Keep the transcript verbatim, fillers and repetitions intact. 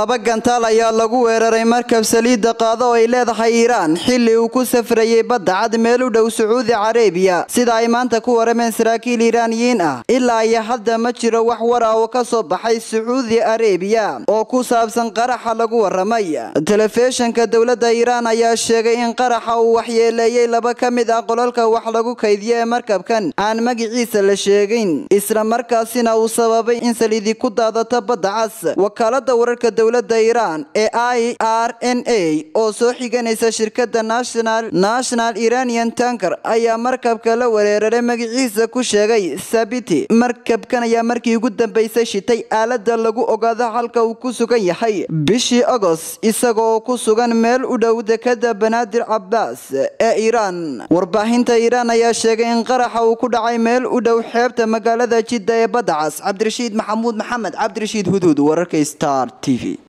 laba gantaal ayaa lagu weeraray markab saliida qaado oo ay leedahay Iiraan xilli uu ku safrayay badda cad meel u dhow Sacuudi Carabiya sida ay maanta ku warameen saraakiil Iiraaniyiin ah ilaa ay hadda ma jiro wax war ah oo ka soo baxay Sacuudi Carabiya oo ku saabsan qaraxa lagu waramay telefishinka dawladda Iiraan ayaa sheegay in qaraxa uu waxyeeleeyay laba ka mid ah qolalka wax lagu kaydiyay markabkan aan magaciisa la sheegin isla markaasina uu sababay in saliidi ku daadato badda cas wakaalada wararka dawladda Iiraan ee I R N A oo soo xiganaysa shirkadda National National Iranian Tanker ayaa markabka la weeraray magaciisa ku sheegay Sabiti markabkan ayaa markii ugu dambeysay shitay aalada lagu ogaado halka uu ku sugan yahay bishii August isagoo ku sugan meel u dhow dekada Banaadir Abbas ee Iiraan warbaahinta Iiraan ayaa sheegay in qaraxa uu ku dhacay meel u dhow xeebta magaalada Jidda ee badda cas Cabdirashiid Maxamuud Maxamed Cabdirashiid Huduud wararka Star T V.